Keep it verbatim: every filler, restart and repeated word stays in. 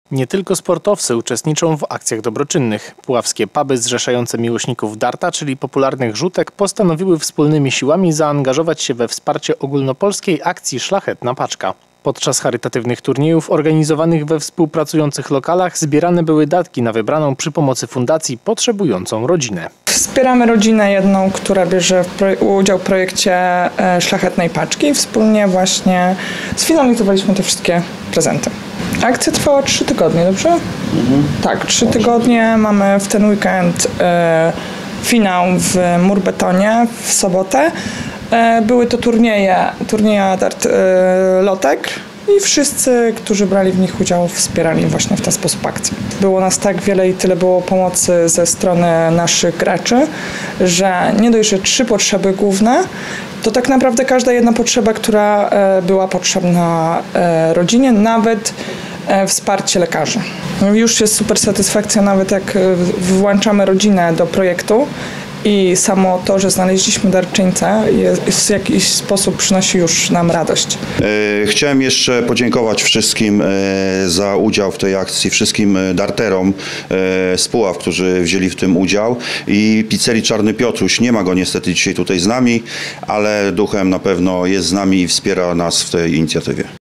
Nie tylko sportowcy uczestniczą w akcjach dobroczynnych. Puławskie puby zrzeszające miłośników darta, czyli popularnych rzutek, postanowiły wspólnymi siłami zaangażować się we wsparcie ogólnopolskiej akcji Szlachetna Paczka. Podczas charytatywnych turniejów organizowanych we współpracujących lokalach zbierane były datki na wybraną przy pomocy fundacji potrzebującą rodzinę. Wspieramy rodzinę jedną, która bierze udział w projekcie Szlachetnej Paczki. Wspólnie właśnie sfinalizowaliśmy te wszystkie prezenty. Akcja trwała trzy tygodnie, dobrze? Mhm. Tak, trzy tygodnie. Mamy w ten weekend e, finał w Murbetonie w sobotę. E, były to turnieje, turnieje dart e, lotek i wszyscy, którzy brali w nich udział, wspierali właśnie w ten sposób akcję. Było nas tak wiele i tyle było pomocy ze strony naszych graczy, że nie dość, że trzy potrzeby główne, to tak naprawdę każda jedna potrzeba, która e, była potrzebna e, rodzinie, nawet e, wsparcie lekarzy. Już jest super satysfakcja, nawet jak włączamy rodzinę do projektu i samo to, że znaleźliśmy darczyńcę, jest, w jakiś sposób przynosi już nam radość. Chciałem jeszcze podziękować wszystkim za udział w tej akcji, wszystkim darterom z Puław, którzy wzięli w tym udział, i pizzerii Czarny Piotruś. Nie ma go niestety dzisiaj tutaj z nami, ale duchem na pewno jest z nami i wspiera nas w tej inicjatywie.